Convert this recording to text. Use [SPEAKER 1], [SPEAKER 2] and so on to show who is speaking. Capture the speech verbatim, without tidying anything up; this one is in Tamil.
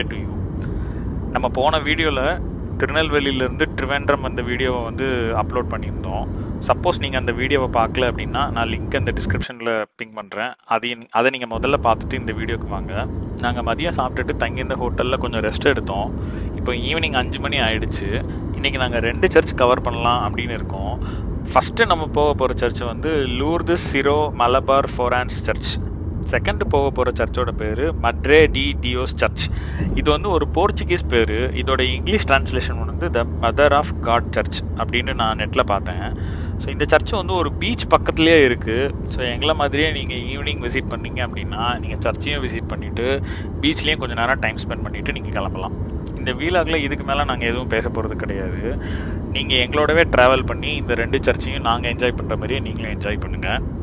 [SPEAKER 1] day to you. நம்ம போன வீடியோவில் திருநெல்வேலியிலேருந்து ட்ரிவேண்ட்ரம் அந்த வீடியோவை வந்து அப்லோட் பண்ணியிருந்தோம். சப்போஸ் நீங்கள் அந்த வீடியோவை பார்க்கல அப்படின்னா நான் லிங்க் அந்த டிஸ்கிரிப்ஷனில் பிங் பண்ணுறேன். அதையும் அதை நீங்கள் முதல்ல பார்த்துட்டு இந்த வீடியோக்கு வாங்க. நாங்கள் மதியம் சாப்பிட்டுட்டு தங்கியிருந்த ஹோட்டலில் கொஞ்சம் ரெஸ்ட் எடுத்தோம். இப்போ ஈவினிங் அஞ்சு மணி ஆயிடுச்சு. இன்றைக்கி நாங்கள் ரெண்டு சர்ச் கவர் பண்ணலாம் அப்படின்னு இருக்கோம். ஃபஸ்ட்டு நம்ம போக போகிற சர்ச் வந்து Lourdes Syro Malabar Forane church. Second போக போகிற சர்ச்சோட பேர் மட்ரே டி டியோஸ் சர்ச். இது வந்து ஒரு போர்ச்சுகீஸ் பேர். இதோட இங்கிலீஷ் டிரான்ஸ்லேஷன் வந்து the mother of God church அப்படின்னு நான் நெட்டில் பார்த்தேன். ஸோ இந்த சர்ச்சு வந்து ஒரு பீச் பக்கத்துலேயே இருக்குது. ஸோ எங்களை மாதிரியே நீங்கள் ஈவினிங் விசிட் பண்ணீங்க அப்படின்னா நீங்கள் சர்ச்சையும் விசிட் பண்ணிவிட்டு பீச்லேயும் கொஞ்சம் நேரம் டைம் ஸ்பெண்ட் பண்ணிவிட்டு நீங்கள் கிளம்பலாம். இந்த வீலாகில் இதுக்கு மேலே நாங்கள் எதுவும் பேச போகிறது கிடையாது. நீங்கள் எங்களோடவே ட்ராவல் பண்ணி இந்த ரெண்டு சர்ச்சையும் நாங்கள் என்ஜாய் பண்ணுற மாதிரியே நீங்களும் என்ஜாய் பண்ணுங்கள்.